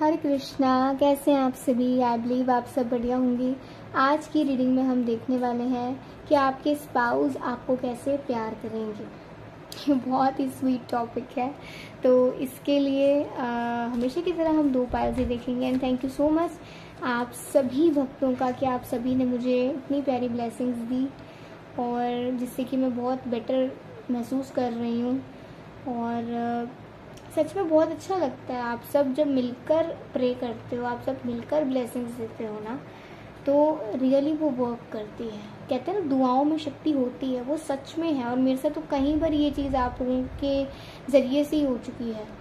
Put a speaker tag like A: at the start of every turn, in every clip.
A: हरे कृष्णा। कैसे हैं आप सभी? आई बिलीव आप सब बढ़िया होंगी। आज की रीडिंग में हम देखने वाले हैं कि आपके स्पाउस आपको कैसे प्यार करेंगे। ये बहुत ही स्वीट टॉपिक है, तो इसके लिए हमेशा की तरह हम 2 पायल से देखेंगे। And thank you so much आप सभी भक्तों का कि आप सभी ने मुझे इतनी प्यारी ब्लेसिंग्स दी और जिससे कि मैं बहुत बेटर महसूस कर रही हूँ। और सच में बहुत अच्छा लगता है। आप सब जब मिलकर प्रे करते हो, आप सब मिलकर ब्लेसिंग्स देते हो ना, तो रियली वो वर्क करती है। कहते हैं ना, दुआओं में शक्ति होती है, वो सच में है। और मेरे साथ तो कहीं बार ये चीज़ आप लोगों के ज़रिए से ही हो चुकी है।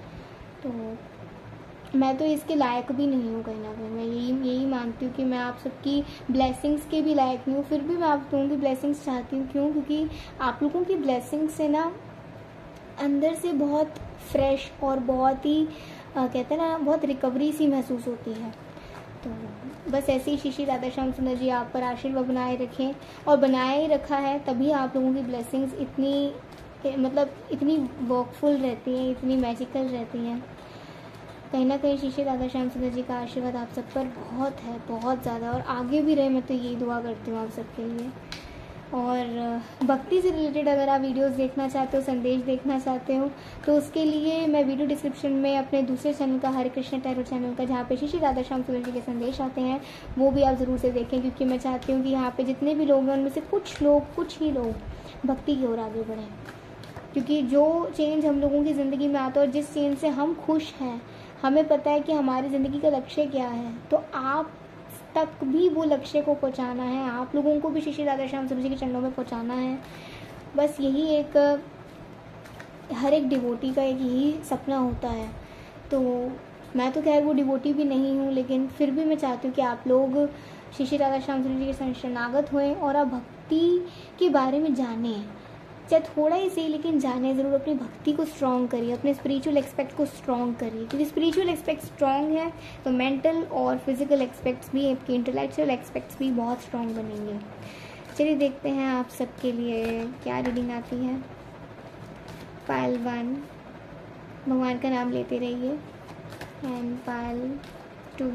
A: तो मैं तो इसके लायक भी नहीं हूँ, कहीं ना कहीं मैं यही मानती हूँ कि मैं आप सबकी ब्लेसिंग्स के भी लायक नहीं हूँ। फिर भी मैं आप लोगों की ब्लेसिंग्स चाहती हूँ। क्यों? क्योंकि आप लोगों की ब्लेसिंग्स से ना अंदर से बहुत फ्रेश और बहुत ही कहते हैं ना, बहुत रिकवरी सी महसूस होती है। तो बस ऐसे ही श्री श्री राधा श्याम सुंदर जी आप पर आशीर्वाद बनाए रखें, और बनाए ही रखा है तभी आप लोगों की ब्लेसिंग्स इतनी वर्कफुल रहती हैं, इतनी मैजिकल रहती हैं। कहीं ना कहीं श्री श्री राधा श्याम सुंदर जी का आशीर्वाद आप सब पर बहुत है, बहुत ज़्यादा, और आगे भी रहे। मैं तो यही दुआ करती हूँ आप सबके लिए। और भक्ति से रिलेटेड अगर आप वीडियोस देखना चाहते हो, संदेश देखना चाहते हो, तो उसके लिए मैं वीडियो डिस्क्रिप्शन में अपने दूसरे चैनल का, हरे कृष्ण टैरो चैनल का, जहाँ पे श्री श्री राधा श्याम सुंदर जी के संदेश आते हैं, वो भी आप ज़रूर से देखें। क्योंकि मैं चाहती हूँ कि यहाँ पे जितने भी लोग हैं उनमें से कुछ ही लोग भक्ति की ओर आगे बढ़ें। क्योंकि जो चेंज हम लोगों की ज़िंदगी में आता है और जिस चेंज से हम खुश हैं, हमें पता है कि हमारी ज़िंदगी का लक्ष्य क्या है, तो आप तक भी वो लक्ष्य को पहुंचाना है। आप लोगों को भी श्री श्री राधा श्याम सुंदर जी के चरणों में पहुंचाना है। बस यही एक हर एक डिवोटी का एक यही सपना होता है। तो मैं तो खैर वो डिवोटी भी नहीं हूँ, लेकिन फिर भी मैं चाहती हूँ कि आप लोग श्री श्री राधा श्याम सुंदर जी के शरणागत हुए और आप भक्ति के बारे में जानें, चाहे थोड़ा ही सही, लेकिन जाने ज़रूर। अपनी भक्ति को स्ट्रॉन्ग करिए, अपने स्पिरिचुअल एस्पेक्ट को स्ट्रॉन्ग करिए। क्योंकि स्पिरिचुअल एस्पेक्ट स्ट्रॉन्ग है तो मेंटल और फिजिकल एस्पेक्ट्स भी, आपके इंटेलेक्चुअल एस्पेक्ट्स भी बहुत स्ट्रॉन्ग बनेंगे। चलिए देखते हैं आप सबके लिए क्या रीडिंग आती है। पायल 1, भगवान का नाम लेते रहिए। एंड पायल 2,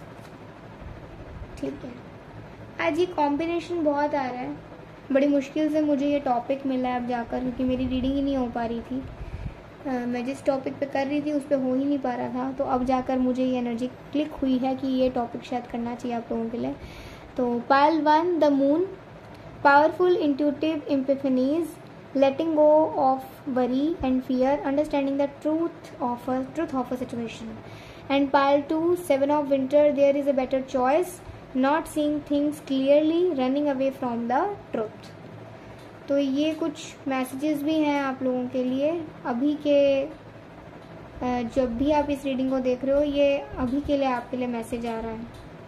A: ठीक है। आज ये कॉम्बिनेशन बहुत आ रहा है। बड़ी मुश्किल से मुझे ये टॉपिक मिला है अब जाकर, क्योंकि मेरी रीडिंग ही नहीं हो पा रही थी। मैं जिस टॉपिक पे कर रही थी उस पे हो ही नहीं पा रहा था। तो अब जाकर मुझे ये एनर्जी क्लिक हुई है कि ये टॉपिक शायद करना चाहिए आप लोगों के लिए। तो pile 1, the moon, powerful intuitive epiphanies, letting go of worry and fear, understanding the truth of a situation. And pile 2, 7 of winter, there is a better choice, not seeing things clearly, running away from the truth. तो ये कुछ messages भी हैं आप लोगों के लिए अभी के, जब भी आप इस रीडिंग को देख रहे हो, ये अभी के लिए आपके लिए मैसेज आ रहा है।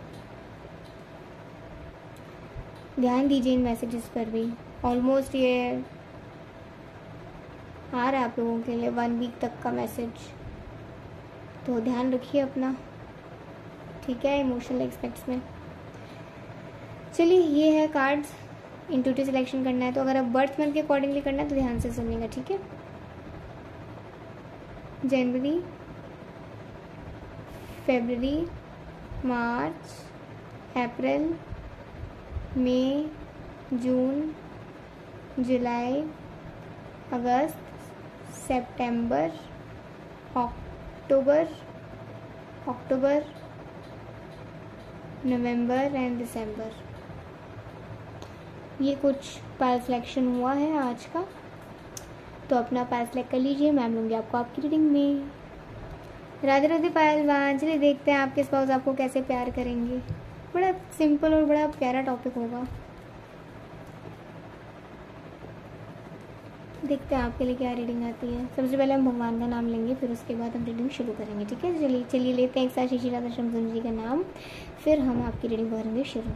A: ध्यान दीजिए इन मैसेजेस पर भी। ऑलमोस्ट ये आ रहा है आप लोगों के लिए 1 वीक तक का मैसेज, तो ध्यान रखिए अपना, ठीक है, इमोशनल एस्पेक्ट्स में। चलिए, ये है कार्ड्स। इंट्यूटिव सिलेक्शन करना है तो अगर आप बर्थ मंथ के अकॉर्डिंगली करना है तो ध्यान से सुनिएगा, ठीक है। जनवरी, फरवरी, मार्च, अप्रैल, मई, जून, जुलाई, अगस्त, सितंबर, अक्टूबर, नवंबर एंड दिसंबर। ये कुछ पायल सिलेक्शन हुआ है आज का, तो अपना पायल सिलेक्ट कर लीजिए। मैं लूँगी आपको आपकी रीडिंग में। राधे राधे पायल 1। चलिए देखते हैं आपके स्पाउस आपको कैसे प्यार करेंगे। बड़ा सिंपल और बड़ा प्यारा टॉपिक होगा। देखते हैं आपके लिए क्या रीडिंग आती है। सबसे पहले हम भगवान का नाम लेंगे, फिर उसके बाद हम रीडिंग शुरू करेंगे, ठीक है। चलिए लेते हैं एक साथ श्री श्री राधा श्याम सुंदर जी का नाम, फिर हम आपकी रीडिंग करेंगे शुरू।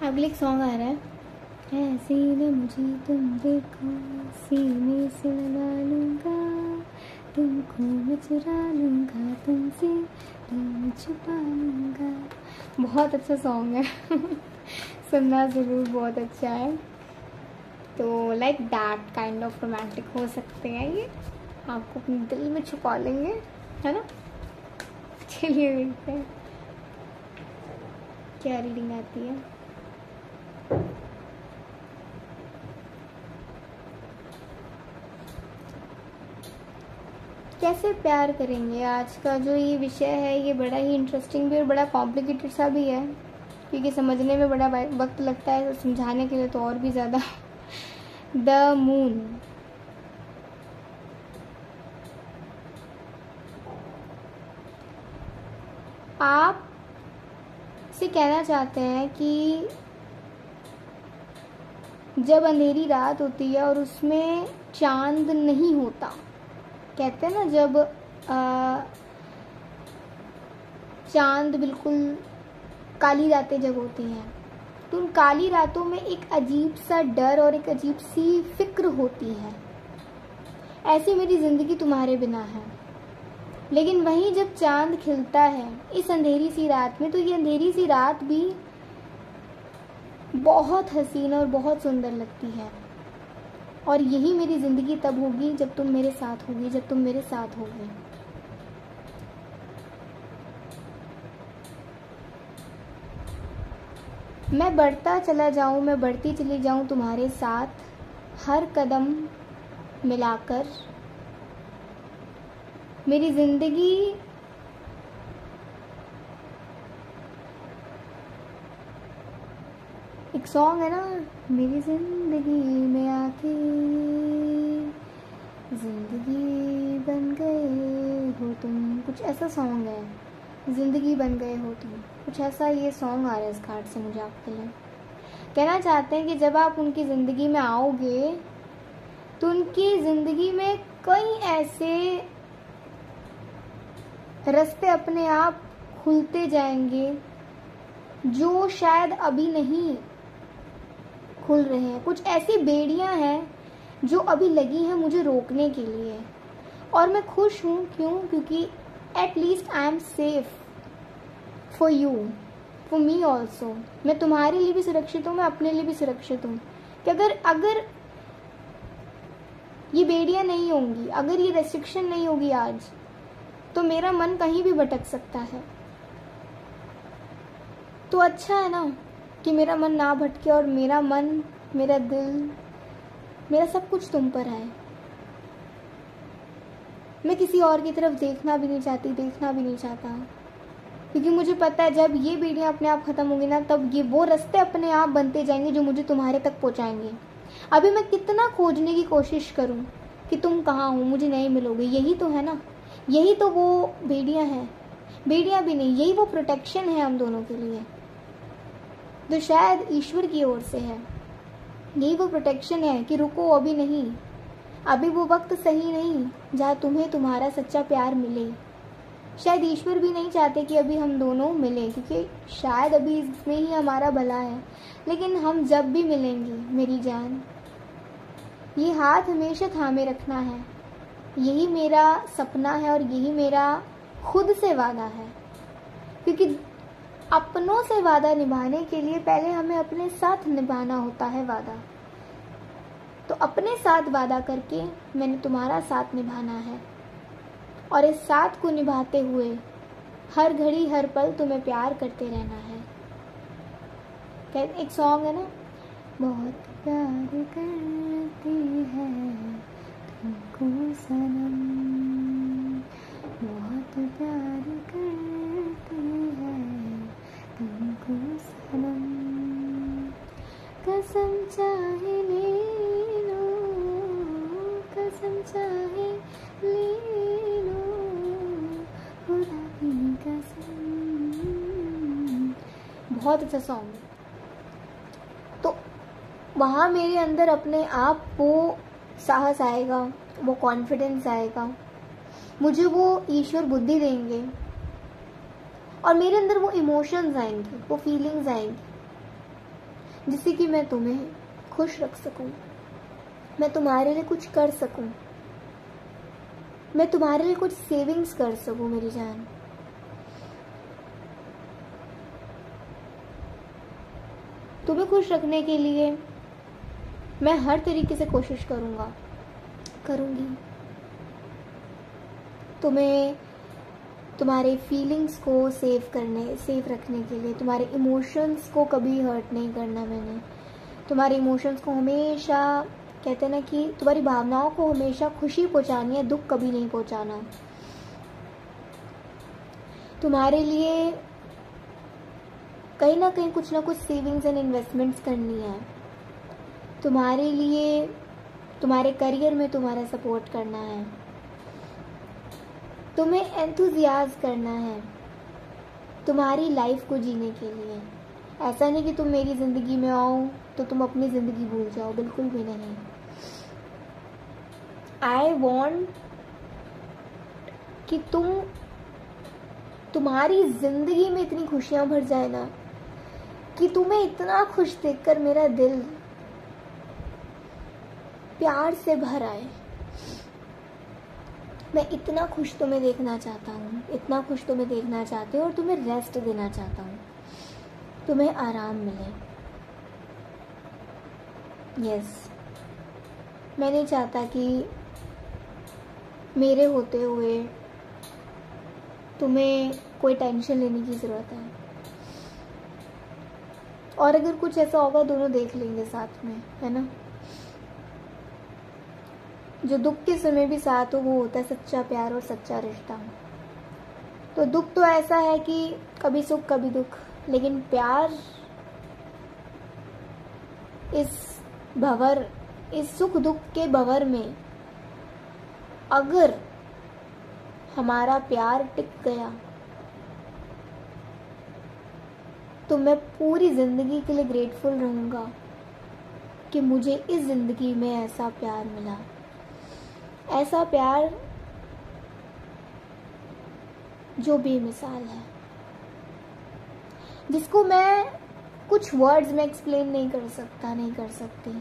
A: अगले एक सॉन्ग आ रहा है, ऐसे न मुझे तुम देखो, सीने से लगा लूँगा, तुमको मैं चुरा लूँगा, तुमसे दिल छुपा लूँगा। बहुत अच्छा सॉन्ग है सुनना ज़रूर, बहुत अच्छा है। तो like that kind of romantic हो सकते हैं ये, आपको अपने दिल में छुपा लेंगे, है ना। चलिए देखते हैं क्या रीडिंग आती है। कैसे प्यार करेंगे, आज का जो ये विषय है ये बड़ा ही इंटरेस्टिंग भी और बड़ा कॉम्प्लिकेटेड सा भी है, क्योंकि समझने में बड़ा वक्त लगता है, तो समझाने के लिए तो और भी ज़्यादा। The moon. आप से कहना चाहते हैं कि जब अंधेरी रात होती है और उसमें चांद नहीं होता, कहते हैं ना जब चांद बिल्कुल काली रातें जब होती हैं, तो उन काली रातों में एक अजीब सा डर और एक अजीब सी फिक्र होती है। ऐसी मेरी ज़िंदगी तुम्हारे बिना है। लेकिन वहीं जब चांद खिलता है इस अंधेरी सी रात में, तो ये अंधेरी सी रात भी बहुत हसीन और बहुत सुंदर लगती है। और यही मेरी ज़िंदगी तब होगी जब तुम मेरे साथ होगी, जब तुम मेरे साथ होगी। मैं बढ़ता चला जाऊं, मैं बढ़ती चली जाऊं तुम्हारे साथ, हर कदम मिलाकर। मेरी ज़िंदगी एक सॉन्ग है ना, मेरी ज़िंदगी में आके ज़िंदगी बन गए हो तुम, कुछ ऐसा सॉन्ग है, ज़िंदगी बन गए हो तुम, कुछ ऐसा ये सॉन्ग आ रहा है इस कार्ड से मुझे आपके लिए। कहना चाहते हैं कि जब आप उनकी ज़िंदगी में आओगे तो उनकी ज़िंदगी में कई ऐसे रास्ते अपने आप खुलते जाएंगे जो शायद अभी नहीं खुल रहे हैं। कुछ ऐसी बेड़ियां हैं जो अभी लगी हैं मुझे रोकने के लिए, और मैं खुश हूँ। क्यों? क्योंकि at least I am safe for you, for me also. मैं तुम्हारे लिए भी सुरक्षित हूँ, मैं अपने लिए भी सुरक्षित हूँ। कि अगर ये बेड़ियां नहीं होंगी, अगर ये रेस्ट्रिक्शन नहीं होगी आज, तो मेरा मन कहीं भी भटक सकता है। तो अच्छा है ना कि मेरा मन ना भटके और मेरा मन, मेरा दिल, मेरा सब कुछ तुम पर है। मैं किसी और की तरफ देखना भी नहीं चाहती, देखना भी नहीं चाहता, क्योंकि मुझे पता है जब ये बेड़ियां अपने आप ख़त्म होंगी ना, तब ये वो रास्ते अपने आप बनते जाएंगे जो मुझे तुम्हारे तक पहुंचाएंगे। अभी मैं कितना खोजने की कोशिश करूं कि तुम कहाँ हो, मुझे नहीं मिलोगे, यही तो है ना, यही तो वो बेड़ियां हैं। बेड़ियां भी नहीं, यही वो प्रोटेक्शन है हम दोनों के लिए, जो शायद ईश्वर की ओर से है। यही वो प्रोटेक्शन है कि रुको, अभी नहीं, अभी वो वक्त सही नहीं जहाँ तुम्हें तुम्हारा सच्चा प्यार मिले। शायद ईश्वर भी नहीं चाहते कि अभी हम दोनों मिलें, क्योंकि शायद अभी इसमें ही हमारा भला है। लेकिन हम जब भी मिलेंगे मेरी जान, ये हाथ हमेशा थामे रखना है। यही मेरा सपना है और यही मेरा खुद से वादा है, क्योंकि अपनों से वादा निभाने के लिए पहले हमें अपने साथ निभाना होता है वादा। तो अपने साथ वादा करके मैंने तुम्हारा साथ निभाना है, और इस साथ को निभाते हुए हर घड़ी हर पल तुम्हें प्यार करते रहना है। एक सॉन्ग है ना, बहुत प्यार करती है तुमको सनम, बहुत प्यार करती है तुमको सनम, कसम चाहे ले लो, कसम चाहे ले लो, खुदा की कसम। बहुत अच्छा सॉन्ग। तो वहाँ मेरे अंदर अपने आप वो साहस आएगा, वो कॉन्फिडेंस आएगा, मुझे वो ईश्वर बुद्धि देंगे, और मेरे अंदर वो इमोशंस आएंगे, वो फीलिंग्स आएंगी जिससे कि मैं तुम्हें खुश रख सकूं, मैं तुम्हारे लिए कुछ कर सकूं, मैं तुम्हारे लिए कुछ सेविंग्स कर सकूं मेरी जान। तुम्हें खुश रखने के लिए मैं हर तरीके से कोशिश करूंगी। तुम्हें तुम्हारे फीलिंग्स को सेव रखने के लिए, तुम्हारे इमोशंस को कभी हर्ट नहीं करना मैंने। तुम्हारे इमोशंस को हमेशा, कहते हैं ना कि तुम्हारी भावनाओं को हमेशा खुशी पहुंचानी है, दुख कभी नहीं पहुंचाना। तुम्हारे लिए कहीं ना कहीं कुछ ना कुछ सेविंग्स एंड इन्वेस्टमेंट्स करनी है। तुम्हारे लिए तुम्हारे करियर में तुम्हारा सपोर्ट करना है, तुम्हें एंथुजियाज करना है तुम्हारी लाइफ को जीने के लिए। ऐसा नहीं कि तुम मेरी ज़िंदगी में आओ तो तुम अपनी ज़िंदगी भूल जाओ, बिल्कुल भी नहीं। आई वॉन्ट कि तुम्हारी ज़िंदगी में इतनी खुशियाँ भर जाए ना कि तुम्हें इतना खुश देखकर मेरा दिल प्यार से भर आए। मैं इतना खुश तुम्हें देखना चाहता हूँ, इतना खुश तुम्हें देखना चाहती हूँ और तुम्हें रेस्ट देना चाहता हूँ, तुम्हें आराम मिले। यस, मैं नहीं चाहता कि मेरे होते हुए तुम्हें कोई टेंशन लेने की ज़रूरत है। और अगर कुछ ऐसा होगा दोनों देख लेंगे साथ में, है ना। जो दुख के समय भी साथ हो वो होता है सच्चा प्यार और सच्चा रिश्ता। तो दुख तो ऐसा है कि कभी सुख कभी दुख, लेकिन प्यार इस सुख दुख के भंवर में अगर हमारा प्यार टिक गया तो मैं पूरी जिंदगी के लिए ग्रेटफुल रहूंगा कि मुझे इस जिंदगी में ऐसा प्यार मिला, ऐसा प्यार जो बेमिसाल है, जिसको मैं कुछ वर्ड्स में एक्सप्लेन नहीं कर सकती,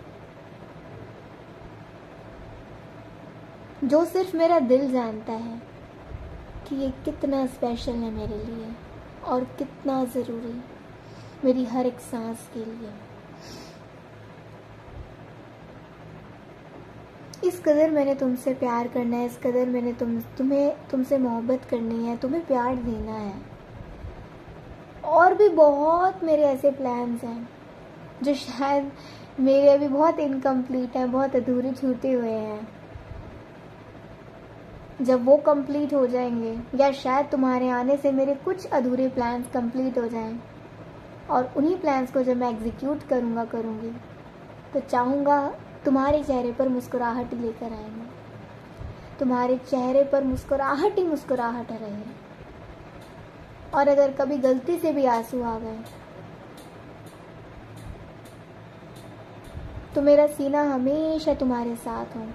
A: जो सिर्फ मेरा दिल जानता है कि ये कितना स्पेशल है मेरे लिए और कितना ज़रूरी मेरी हर एक सांस के लिए। इस कदर मैंने तुमसे प्यार करना है, इस कदर मैंने तुमसे मोहब्बत करनी है, तुम्हें प्यार देना है। और भी बहुत मेरे ऐसे प्लान्स हैं जो शायद मेरे अभी बहुत इनकम्प्लीट हैं, बहुत अधूरे छूटे हुए हैं। जब वो कंप्लीट हो जाएंगे या शायद तुम्हारे आने से मेरे कुछ अधूरे प्लान्स कंप्लीट हो जाएं और उन्हीं प्लान्स को जब मैं एग्जीक्यूट करूँगी तो चाहूँगा तुम्हारे चेहरे पर मुस्कुराहट लेकर आएंगे, तुम्हारे चेहरे पर मुस्कुराहट ही मुस्कुराहट रहे। और अगर कभी गलती से भी आंसू आ गए तो मेरा सीना हमेशा तुम्हारे साथ हो।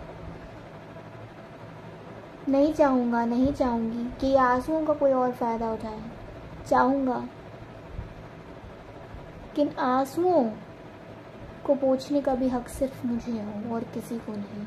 A: नहीं चाहूँगी कि ये आंसुओं का कोई और फ़ायदा उठाए। चाहूँगा कि इन आंसुओं को पोंछने का भी हक सिर्फ मुझे हो और किसी को नहीं।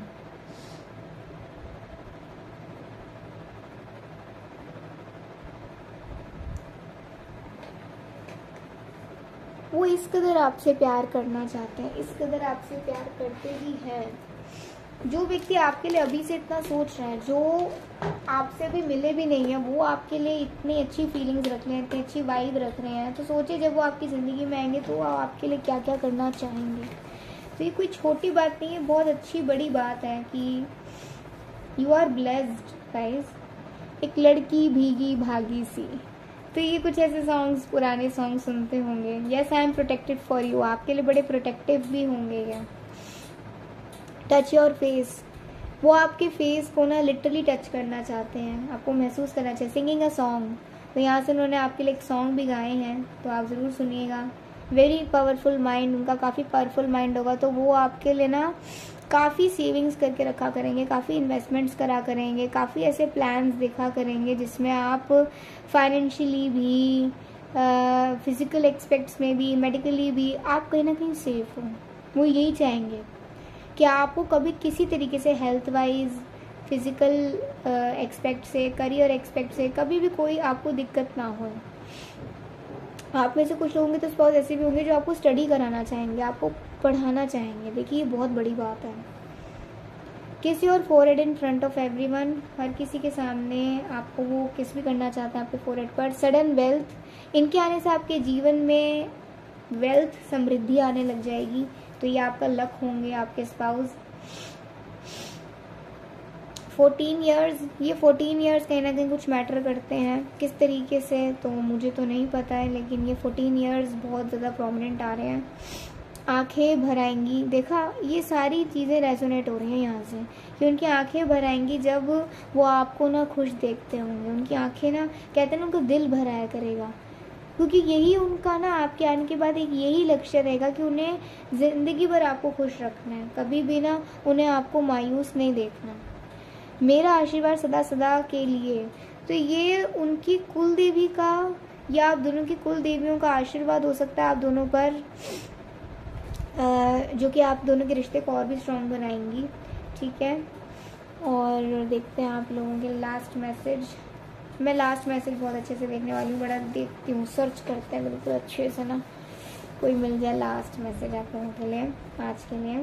A: वो इस कदर आपसे प्यार करना चाहते हैं, इस कदर आपसे प्यार करते ही हैं। जो व्यक्ति आपके लिए अभी से इतना सोच रहे हैं, जो आपसे भी मिले भी नहीं है, वो आपके लिए इतनी अच्छी फीलिंग्स रख रहे हैं, इतनी अच्छी वाइब रख रहे हैं, तो सोचिए जब वो आपकी ज़िंदगी में आएंगे तो वो आपके लिए क्या क्या करना चाहेंगे। तो ये कोई छोटी बात नहीं है, बहुत अच्छी बड़ी बात है कि यू आर ब्लेस्ड गाइस। एक लड़की भीगी भागी सी, तो ये कुछ ऐसे सॉन्ग्स, पुराने सॉन्ग सुनते होंगे। Yes, I am protected for you, आपके लिए बड़े प्रोटेक्टिव भी होंगे। क्या टच योर फेस, वो आपके फेस को ना लिटरली टच करना चाहते हैं, आपको महसूस करना चाहिए। सिंगिंग अ सॉन्ग, तो यहाँ से उन्होंने आपके लिए एक सॉन्ग भी गाए हैं, तो आप ज़रूर सुनिएगा। वेरी पावरफुल माइंड, उनका काफ़ी पावरफुल माइंड होगा, तो वो आपके लिए ना काफ़ी सेविंग्स करके रखा करेंगे, काफ़ी इन्वेस्टमेंट्स करा करेंगे, काफ़ी ऐसे प्लान्स देखा करेंगे जिसमें आप फाइनेंशियली भी, फिज़िकल एस्पेक्ट्स में भी, मेडिकली भी आप कहीं ना कहीं सेफ हो। वो यही चाहेंगे कि आपको कभी किसी तरीके से हेल्थ वाइज, फिज़िकल एक्सपेक्ट से, करियर एक्सपेक्ट से कभी भी कोई आपको दिक्कत ना हो। आप में से कुछ लोग होंगे तो स्पाउस ऐसे भी होंगे जो आपको स्टडी कराना चाहेंगे, आपको पढ़ाना चाहेंगे। देखिए ये बहुत बड़ी बात है। Kiss your forehead in front of everyone, हर किसी के सामने आपको वो किस भी करना चाहते हैं आपके फोरहेड पर। सडन वेल्थ, इनके आने से आपके जीवन में वेल्थ, समृद्धि आने लग जाएगी, तो ये आपका लक होंगे आपके स्पाउस। 14 ईयर्स, ये 14 ईयर्स कहीं ना कहीं कुछ मैटर करते हैं। किस तरीके से तो मुझे तो नहीं पता है, लेकिन ये 14 ईयर्स बहुत ज़्यादा प्रोमिनेंट आ रहे हैं। आंखें भर आएंगी, देखा ये सारी चीज़ें रेजोनेट हो रही हैं यहाँ से कि उनकी आंखें भर आएंगी जब वो आपको ना खुश देखते होंगे। उनकी आंखें ना, कहते हैं ना, उनका दिल भर आया करेगा, क्योंकि यही उनका ना आपके आने के बाद एक यही लक्ष्य रहेगा कि उन्हें ज़िंदगी भर आपको खुश रखना है, कभी भी ना उन्हें आपको मायूस नहीं देखना। मेरा आशीर्वाद सदा सदा के लिए, तो ये उनकी कुल देवी का या आप दोनों की कुल देवियों का आशीर्वाद हो सकता है आप दोनों पर, जो कि आप दोनों के रिश्ते को और भी स्ट्रॉन्ग बनाएंगी। ठीक है, और देखते हैं आप लोगों के लास्ट मैसेज। मैं लास्ट मैसेज बहुत अच्छे से देखने वाली हूँ, बड़ा देखती हूँ, सर्च करते हैं बिल्कुल अच्छे से ना, कोई मिल जाए लास्ट मैसेज आप लोगों के लिए आज के लिए।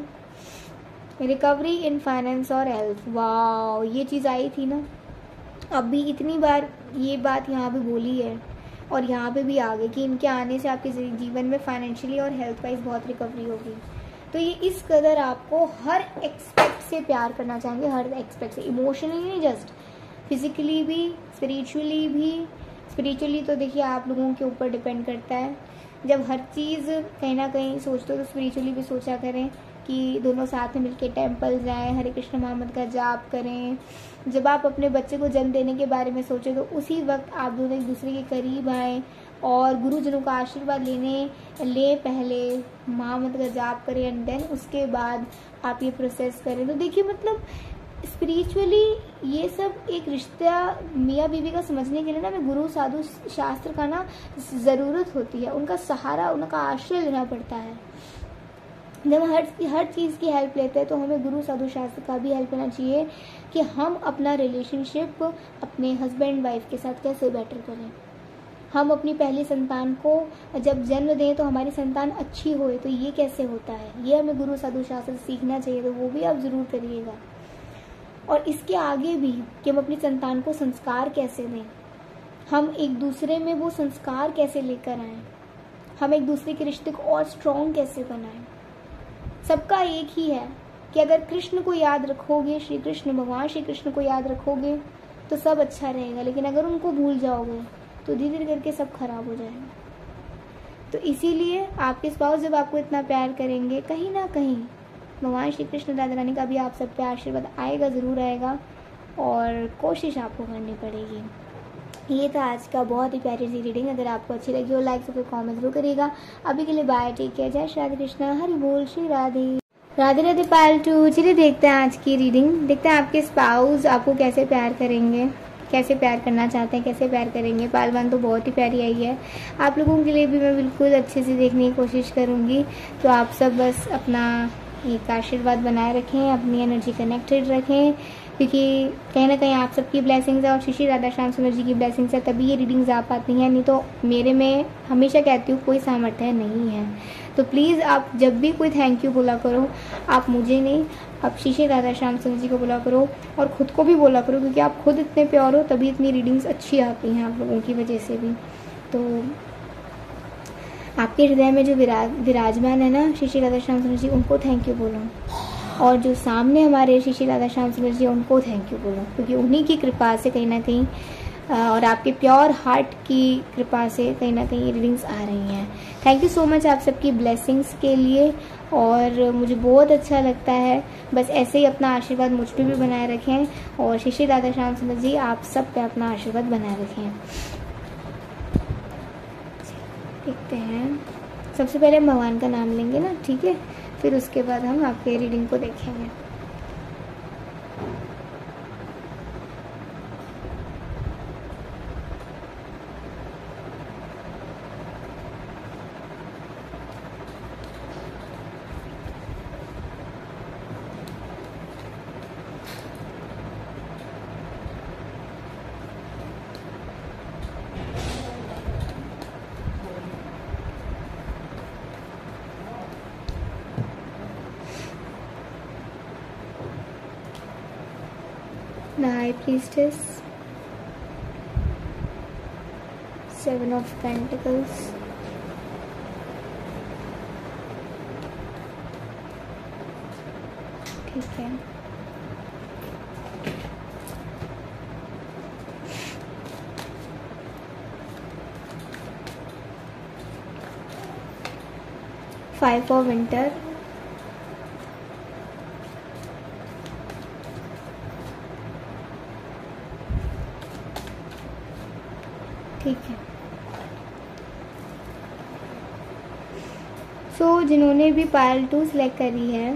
A: रिकवरी इन फाइनेंस और हेल्थ, वाह ये चीज़ आई थी ना, अभी इतनी बार ये बात यहाँ पे बोली है और यहाँ पे भी आ गई कि इनके आने से आपके जीवन में फाइनेंशियली और हेल्थ वाइज बहुत रिकवरी होगी। तो ये इस कदर आपको हर एक्सपेक्ट से प्यार करना चाहेंगे, हर एक्सपेक्ट से, इमोशनली नहीं, जस्ट फिजिकली भी, स्पिरिचुअली भी। स्पिरिचुअली तो देखिए आप लोगों के ऊपर डिपेंड करता है, जब हर चीज़ कहीं ना कहीं सोचते हो तो स्पिरिचुअली भी सोचा करें कि दोनों साथ में मिलके टेंपल जाएं, हरे कृष्ण मोहम्मद का जाप करें। जब आप अपने बच्चे को जन्म देने के बारे में सोचें तो उसी वक्त आप दोनों एक दूसरे के करीब आएँ और गुरुजनों का आशीर्वाद ले पहले मोहम्मद का जाप करें एंड देन उसके बाद आप ये प्रोसेस करें। तो देखिए मतलब स्पिरिचुअली ये सब एक रिश्ता मियाँ बीवी का समझने के लिए ना हमें गुरु साधु शास्त्र का ना ज़रूरत होती है, उनका सहारा, उनका आश्रय लेना पड़ता है। जब हर चीज़ की हेल्प लेते हैं तो हमें गुरु साधु शास्त्र का भी हेल्प लेना चाहिए कि हम अपना रिलेशनशिप अपने हस्बैंड वाइफ के साथ कैसे बेटर करें। हम अपनी पहली संतान को जब जन्म दें तो हमारी संतान अच्छी होए, तो ये कैसे होता है, ये हमें गुरु साधु शास्त्र सीखना चाहिए, तो वो भी आप ज़रूर करिएगा। और इसके आगे भी कि हम अपनी संतान को संस्कार कैसे दें, हम एक दूसरे में वो संस्कार कैसे लेकर आएँ, हम एक दूसरे के रिश्ते को और स्ट्रॉन्ग कैसे बनाएं। सबका एक ही है कि अगर कृष्ण को याद रखोगे, श्री कृष्ण, भगवान श्री कृष्ण को याद रखोगे तो सब अच्छा रहेगा, लेकिन अगर उनको भूल जाओगे तो धीरे धीरे करके सब खराब हो जाएगा। तो इसीलिए आपके स्पाउस जब आपको इतना प्यार करेंगे, कहीं ना कहीं भगवान श्री कृष्ण राधा रानी का भी आप सब पे आशीर्वाद आएगा, ज़रूर आएगा, और कोशिश आपको करनी पड़ेगी। ये था आज का बहुत ही प्यारी सी रीडिंग। अगर आपको अच्छी लगी हो लाइक से कॉमेंट जरूर करिएगा। अभी के लिए बाय, टेक केयर, जय श्री राधे कृष्णा, हरि बोल, श्री राधे राधे राधे पाल टू। चलिए देखते हैं आज की रीडिंग, देखते हैं आपके स्पाउस आपको कैसे प्यार करेंगे, कैसे प्यार करना चाहते हैं, कैसे प्यार करेंगे। पालवान तो बहुत ही प्यारी आई है, आप लोगों के लिए भी मैं बिल्कुल अच्छे से देखने की कोशिश करूँगी। तो आप सब बस अपना एक आशीर्वाद बनाए रखें, अपनी एनर्जी कनेक्टेड रखें, क्योंकि कहीं ना कहीं आप सबकी ब्लेसिंग्स है और श्री राधा श्याम सुंदर जी की ब्लेसिंग्स है, तभी ये रीडिंग्स आ पाती हैं, नहीं तो मेरे में हमेशा कहती हूँ कोई सामर्थ्य नहीं है। तो प्लीज़ आप जब भी कोई थैंक यू बोला करो, आप मुझे नहीं, आप श्री राधा श्याम सुंदर जी को बोला करो और ख़ुद को भी बोला करो, क्योंकि आप खुद इतने प्योर हो तभी इतनी रीडिंग्स अच्छी आती हैं आप लोगों की वजह से भी। तो आपके हृदय में जो विराजमान है ना श्री राधा श्याम सुंदर जी, उनको थैंक यू बोलो, और जो सामने हमारे श्री राधा श्याम सुंदर जी उनको थैंक यू बोलो, क्योंकि उन्हीं की कृपा से कहीं ना कहीं और आपके प्योर हार्ट की कृपा से कहीं ना कहीं रीडिंग्स आ रही हैं। थैंक यू सो मच आप सबकी ब्लेसिंग्स के लिए, और मुझे बहुत अच्छा लगता है। बस ऐसे ही अपना आशीर्वाद मुझ पर भी बनाए रखें, और श्री राधा श्याम सुंदर जी आप सब पे अपना आशीर्वाद बनाए रखें। देखते हैं, सबसे पहले हम भगवान का नाम लेंगे ना, ठीक है, फिर उसके बाद हम आपके रीडिंग को देखेंगे। हाई प्रीस्टेस, 7 ऑफ पेंटिकल्स, ठीक है। फाइव ऑफ विंटर, ठीक है। सो जिन्होंने भी पायल 2 सिलेक्ट करी है,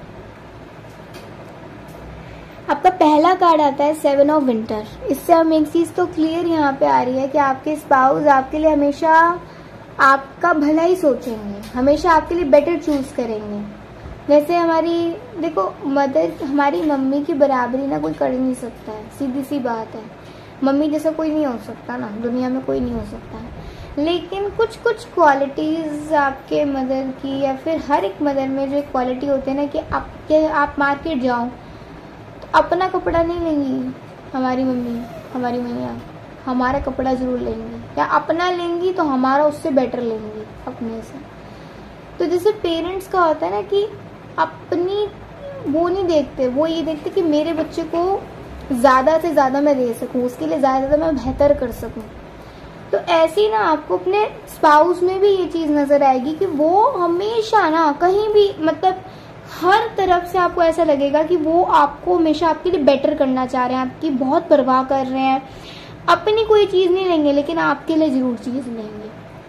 A: आपका पहला कार्ड आता है 7 ऑफ विंटर। इससे हम एक चीज़ तो क्लियर यहाँ पे आ रही है कि आपके स्पाउस आपके लिए हमेशा आपका भला ही सोचेंगे, हमेशा आपके लिए बेटर चूज करेंगे। जैसे हमारी देखो मदर, हमारी मम्मी की बराबरी ना कोई कर ही नहीं सकता है, सीधी सी बात है। मम्मी जैसा कोई नहीं हो सकता ना, दुनिया में कोई नहीं हो सकता है। लेकिन कुछ कुछ क्वालिटीज़ आपके मदर की या फिर हर एक मदर में जो एक क्वालिटी होती है ना कि आप मार्केट जाओ तो अपना कपड़ा नहीं लेंगी हमारी मम्मी, हमारी मैया, हमारा कपड़ा ज़रूर लेंगी, या अपना लेंगी तो हमारा उससे बेटर लेंगी अपने से। तो जैसे पेरेंट्स का होता है ना कि अपनी वो नहीं देखते, वो ये देखते कि मेरे बच्चे को ज़्यादा से ज़्यादा मैं दे सकूँ, उसके लिए ज़्यादा से ज़्यादा मैं बेहतर कर सकूँ। तो ऐसे ही ना आपको अपने स्पाउस में भी ये चीज़ नज़र आएगी कि वो हमेशा ना कहीं भी मतलब हर तरफ से आपको ऐसा लगेगा कि वो आपको हमेशा आपके लिए बेटर करना चाह रहे हैं, आपकी बहुत परवाह कर रहे हैं। अपनी कोई चीज़ नहीं लेंगे लेकिन आपके लिए ज़रूर चीज़ लेंगे,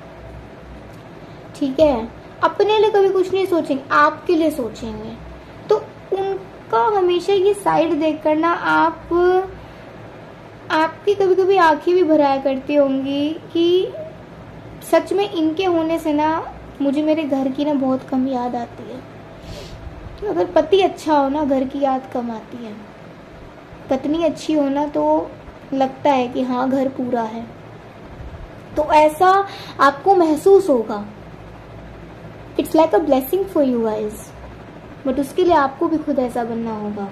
A: ठीक है। अपने लिए कभी कुछ नहीं सोचेंगे, आपके लिए सोचेंगे। तो उनका हमेशा ये साइड देख कर ना आपकी कभी कभी आंखें भी भराया करती होंगी कि सच में इनके होने से ना मुझे मेरे घर की ना बहुत कम याद आती है। तो अगर पति अच्छा हो ना घर की याद कम आती है, पत्नी अच्छी हो ना तो लगता है कि हाँ घर पूरा है। तो ऐसा आपको महसूस होगा। It's like a blessing for you guys, but उसके लिए आपको भी खुद ऐसा बनना होगा।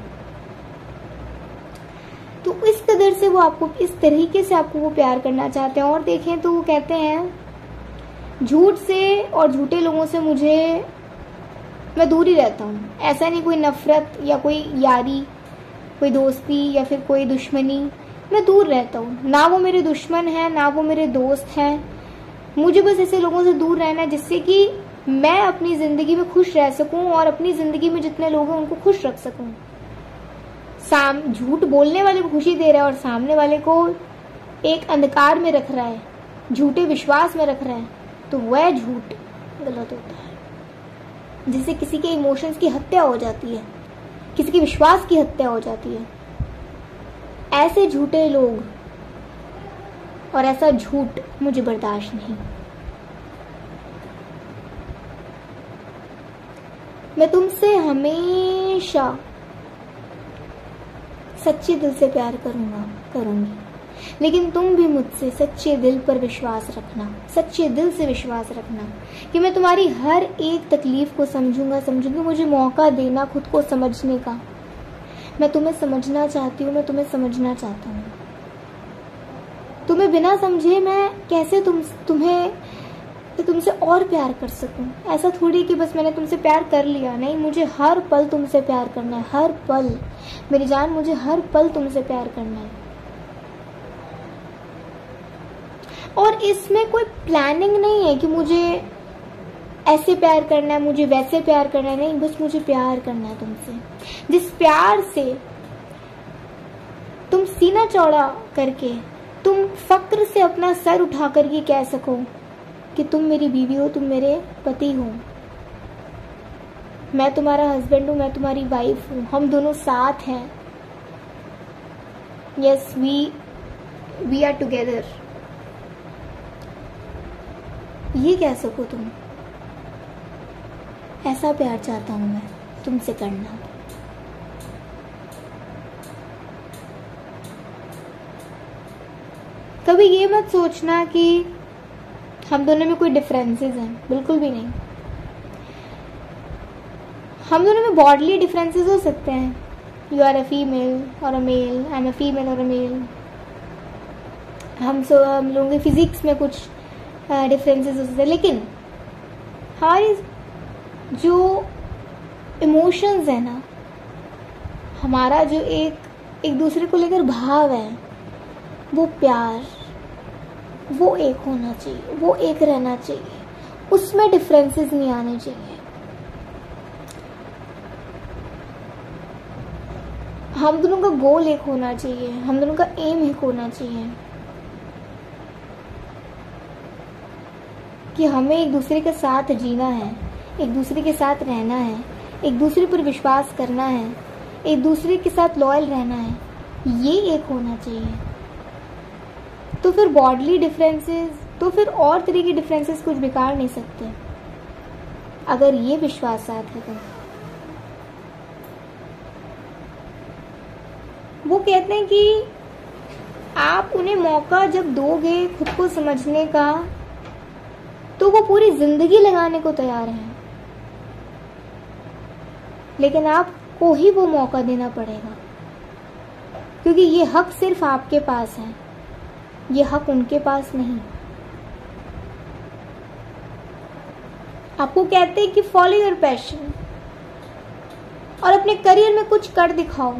A: तो इस कदर से वो आपको, इस तरीके से आपको वो प्यार करना चाहते हैं। और देखें तो वो कहते हैं झूठ से और झूठे लोगों से मैं दूर ही रहता हूँ। ऐसा नहीं कोई नफरत या कोई यारी, कोई दोस्ती या फिर कोई दुश्मनी, मैं दूर रहता हूँ। ना वो मेरे दुश्मन हैं ना वो मेरे दोस्त हैं। मुझे बस ऐसे लोगों से दूर रहना है जिससे कि मैं अपनी ज़िंदगी में खुश रह सकूं और अपनी ज़िंदगी में जितने लोग हैं उनको खुश रख सकूं। झूठ बोलने वाले को खुशी दे रहा है और सामने वाले को एक अंधकार में रख रहा है, झूठे विश्वास में रख रहा है, तो वह झूठ गलत होता है, जिससे किसी के इमोशंस की हत्या हो जाती है, किसी के विश्वास की हत्या हो जाती है। ऐसे झूठे लोग और ऐसा झूठ मुझे बर्दाश्त नहीं। मैं तुमसे हमेशा सच्चे दिल से प्यार करूंगी, लेकिन तुम भी मुझसे सच्चे दिल पर विश्वास रखना, सच्चे दिल से विश्वास रखना कि मैं तुम्हारी हर एक तकलीफ को समझूंगी। मुझे मौका देना खुद को समझने का। मैं तुम्हें समझना चाहती हूँ, मैं तुम्हें समझना चाहता हूँ। तुम्हें बिना समझे मैं कैसे तुमसे और प्यार कर सकूं। ऐसा थोड़ी कि बस मैंने तुमसे प्यार कर लिया, नहीं, मुझे हर पल तुमसे प्यार करना है, हर पल मेरी जान, मुझे हर पल तुमसे प्यार करना है। और इसमें कोई प्लानिंग नहीं है कि मुझे ऐसे प्यार करना है, मुझे वैसे प्यार करना है, नहीं, बस मुझे प्यार करना है तुमसे। जिस प्यार से तुम सीना चौड़ा करके, तुम फक्र से अपना सर उठा करके कह सको कि तुम मेरी बीवी हो, तुम मेरे पति हो, मैं तुम्हारा हस्बैंड हूँ, मैं तुम्हारी वाइफ हूँ, हम दोनों साथ हैं। Yes, we are together. ये कह सको तुम, ऐसा प्यार चाहता हूँ मैं तुमसे करना। कभी ये मत सोचना कि हम दोनों में कोई डिफरेंसेस हैं, बिल्कुल भी नहीं। हम दोनों में बॉडली डिफरेंसेस हो सकते हैं, यू आर अ फीमेल और a male, I am a female और अ मेल। हम लोगों के फिजिक्स में कुछ डिफरेंसेस होते हैं, लेकिन हमारी जो इमोशंस है ना, हमारा जो एक दूसरे को लेकर भाव है, वो प्यार, वो एक होना चाहिए, वो एक रहना चाहिए, उसमें डिफरेंसेस नहीं आने चाहिए। हम दोनों का गोल एक होना चाहिए, हम दोनों का एम एक होना चाहिए कि हमें एक दूसरे के साथ जीना है, एक दूसरे के साथ रहना है, एक दूसरे पर विश्वास करना है, एक दूसरे के साथ लॉयल रहना है, ये एक होना चाहिए। तो फिर बॉडली डिफरेंसेस, तो फिर और तरह के डिफरेंसेस कुछ बिगाड़ नहीं सकते, अगर ये विश्वास साथ है तो। वो कहते हैं कि आप उन्हें मौका जब दोगे खुद को समझने का, तो वो पूरी जिंदगी लगाने को तैयार हैं, लेकिन आपको ही वो मौका देना पड़ेगा, क्योंकि ये हक सिर्फ आपके पास है, ये हक उनके पास नहीं। आपको कहते हैं कि फॉलो योर पैशन और अपने करियर में कुछ कर दिखाओ,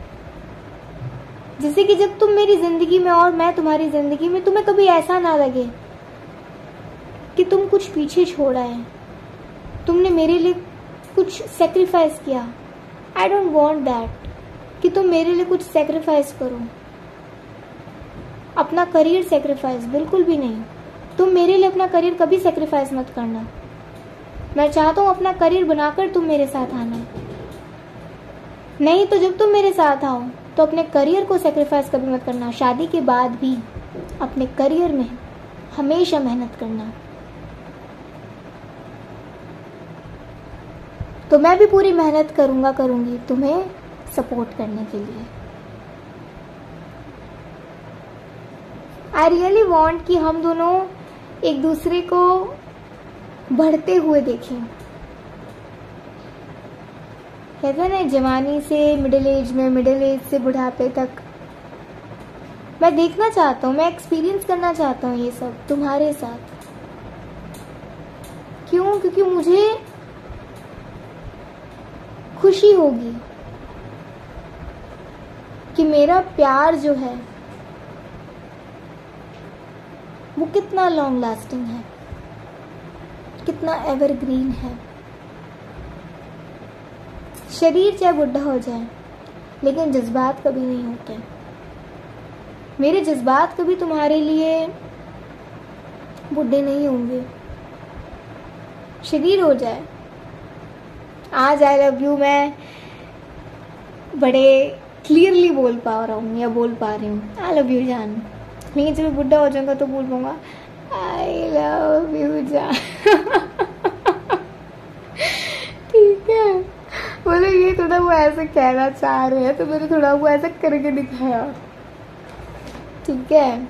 A: जिससे कि जब तुम मेरी जिंदगी में और मैं तुम्हारी जिंदगी में, तुम्हें कभी ऐसा ना लगे कि तुम कुछ पीछे छोड़ा है, तुमने मेरे लिए कुछ सेक्रीफाइस किया। आई डोंट वॉन्ट दैट कि तुम मेरे लिए कुछ सेक्रीफाइस करो, अपना करियर सेक्रीफाइस बिल्कुल भी नहीं। तुम मेरे लिए अपना करियर कभी सेक्रीफाइस मत करना। मैं चाहता हूँ अपना करियर बनाकर तुम मेरे साथ आना, नहीं तो जब तुम मेरे साथ आओ तो अपने करियर को सेक्रीफाइस कभी मत करना। शादी के बाद भी अपने करियर में हमेशा मेहनत करना। तो मैं भी पूरी मेहनत करूंगी तुम्हें सपोर्ट करने के लिए। आई रियली वॉन्ट कि हम दोनों एक दूसरे को बढ़ते हुए देखें। कहते हैं ना, जवानी से मिडिल एज में, मिडिल एज से बुढ़ापे तक। मैं देखना चाहता हूँ, मैं एक्सपीरियंस करना चाहता हूँ ये सब तुम्हारे साथ। क्यों? क्योंकि मुझे खुशी होगी कि मेरा प्यार जो है वो कितना लॉन्ग लास्टिंग है, कितना एवरग्रीन है। शरीर चाहे बुढ़ा हो जाए, लेकिन जज्बात कभी नहीं होते। मेरे जज्बात कभी तुम्हारे लिए बुढ़े नहीं होंगे। शरीर हो जाए, आज आई लव यू मैं बड़े क्लियरली बोल पा रहा हूँ या बोल पा रही हूँ, आई लव यू जान, लेकिन जब बुढ़ा हो जाऊंगा तो बोल पाऊंगा आई लव यू जान। ठीक है, बोले ये थोड़ा वो ऐसे कहना चाह रहे हैं तो मैंने थोड़ा वो ऐसा करके दिखाया, ठीक है।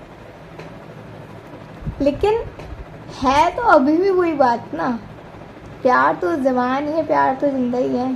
A: लेकिन है तो अभी भी वही बात ना, प्यार तो जवान ही है, प्यार तो जिंदा ही है।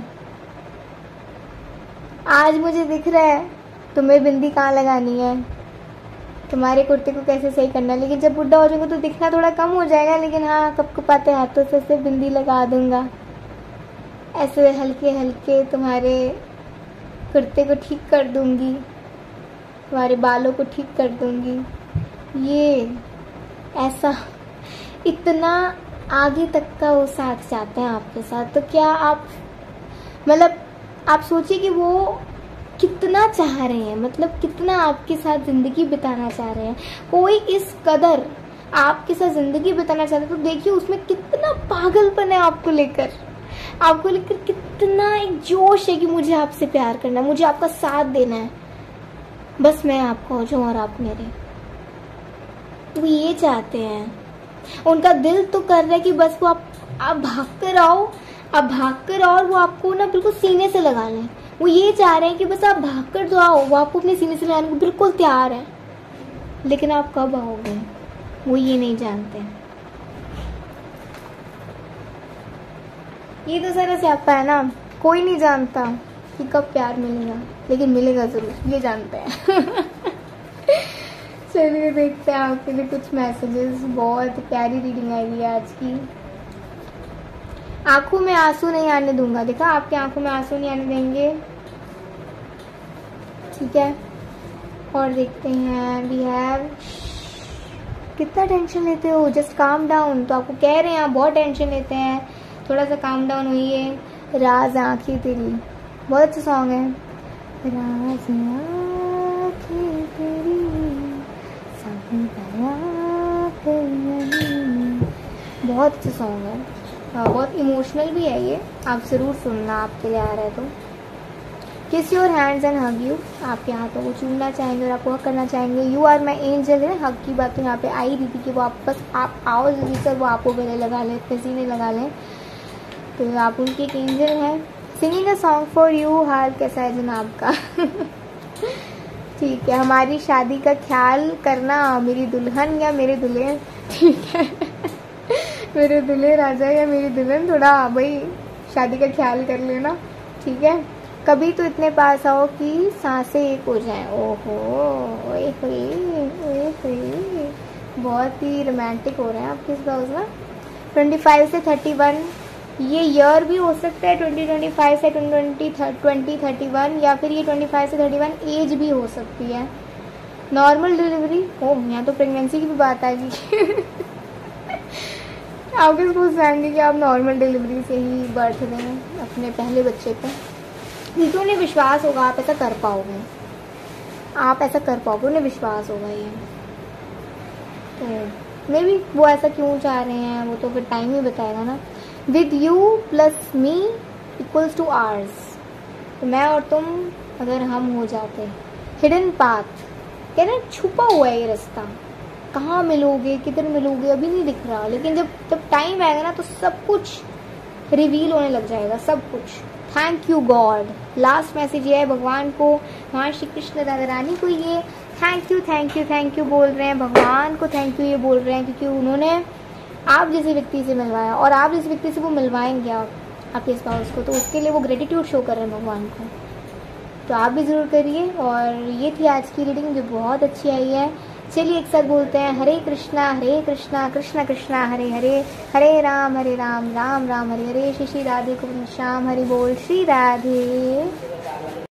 A: आज मुझे दिख रहा है तुम्हें बिंदी कहाँ लगानी है, तुम्हारे कुर्ते को कैसे सही करना है, लेकिन जब बुढ़ा हो जाऊंगा तो दिखना थोड़ा कम हो जाएगा। लेकिन हाँ, कपकपाते हाथों से ऐसे बिंदी लगा दूंगा, ऐसे हल्के हल्के तुम्हारे कुर्ते को ठीक कर दूंगी, तुम्हारे बालों को ठीक कर दूंगी। ये ऐसा इतना आगे तक का वो साथ चाहते हैं आपके साथ, तो क्या आप मतलब आप सोचिए कि वो कितना चाह रहे हैं, मतलब कितना आपके साथ जिंदगी बिताना चाह रहे हैं। कोई इस कदर आपके साथ जिंदगी बिताना चाहते हैं तो देखिए उसमें कितना पागलपन है आपको लेकर कितना एक जोश है कि मुझे आपसे प्यार करना है, मुझे आपका साथ देना है, बस मैं आपका हो जाऊं और आप मेरे। वो ये चाहते हैं, उनका दिल तो कर रहा है कि बस वो आप भाग कर आओ, आप भाग कर आओ और वो आपको ना बिल्कुल सीने से लगा लें। वो ये चाह रहे हैं कि बस आप भाग कर तो आओ, वो आपको अपने सीने से लगाने को बिल्कुल तैयार है, लेकिन आप कब आओगे वो ये नहीं जानते। ये तो सारा स्यापा है ना, कोई नहीं जानता कि कब प्यार मिलेगा, लेकिन मिलेगा ज़रूर, ये जानते हैं। चलिए देखते हैं आपके लिए कुछ मैसेजेस। बहुत प्यारी रीडिंग आई है आज की। आंखों में आंसू नहीं आने दूंगा, देखा, आपके आंखों में आंसू नहीं आने देंगे, ठीक है। और देखते हैं, वी हैव, कितना टेंशन लेते हो, जस्ट काम डाउन। तो आपको कह रहे हैं आप बहुत टेंशन लेते हैं, थोड़ा सा काम डाउन होइए। राज आंखें तेरी, बहुत अच्छा सॉन्ग है। राज आंखें तेरी, बहुत अच्छा सॉन्ग है, बहुत इमोशनल भी है ये, आप ज़रूर सुनना, आपके लिए आ रहा है तो। Kiss your hands and hug you, आपके हाथों को चूमना चाहेंगे और आपको हक करना चाहेंगे। यू आर माई एंजल है, हक की बात तो यहाँ पे आई रही थी कि वो आप बस आप आओ जल्दी से, वो आपको गले लगा लें, पसीने लगा लें, तो आप उनकी एक एंजल हैं। Singing a song for you, हाल कैसा है जनाब का। ठीक है, हमारी शादी का ख्याल करना, मेरी दुल्हन या मेरे दुल्हे, ठीक है। मेरे दुल्हे राजा या मेरी दुल्हन, थोड़ा भाई शादी का ख्याल कर लेना, ठीक है। कभी तो इतने पास आओ कि सांसें एक हो जाएं। ओहो, ओए होए, बहुत ही रोमांटिक हो रहे हैं आपके स्पाउस ना। 25 से 31, ये ईयर भी हो सकता है, 2025 से 2031, या फिर ये 25 से 31 एज भी हो सकती है। नॉर्मल डिलीवरी, ओह यहाँ तो प्रेगनेंसी की भी बात आ गई। आप किस सोच जाएंगे कि आप नॉर्मल डिलीवरी से ही बर्थ दें अपने पहले बच्चे को, क्योंकि उन्हें विश्वास होगा आप ऐसा कर पाओगे, आप ऐसा कर पाओगे, उन्हें विश्वास होगा ये। तो मे बी वो ऐसा क्यों चाह रहे हैं, वो तो फिर टाइम ही बताएगा ना। With you plus me equals to ours, तो मैं और तुम अगर हम हो जाते। हिडन पाथ, कह रहे छुपा हुआ है ये रास्ता, कहाँ मिलोगे, किधर मिलोगे अभी नहीं दिख रहा, लेकिन जब टाइम आएगा ना तो सब कुछ रिवील होने लग जाएगा, सब कुछ। Thank you God, last message ये है भगवान को, वहाँ श्री कृष्ण राधा रानी को ये थैंक यू बोल रहे हैं, भगवान को थैंक यू ये बोल रहे हैं, क्योंकि उन्होंने आप जैसे व्यक्ति से मिलवाया, और आप जैसे व्यक्ति से वो मिलवाएंगे आपके स्पाउस को, तो उसके लिए वो ग्रेटिट्यूड शो कर रहे हैं भगवान को। तो आप भी ज़रूर करिए। और ये थी आज की रीडिंग जो बहुत अच्छी आई है। चलिए एक साथ बोलते हैं, हरे कृष्णा कृष्ण कृष्णा हरे हरे, हरे राम राम राम हरे हरे, श्री श्री राधे गोविंद श्याम, हरि बोल, श्री राधे।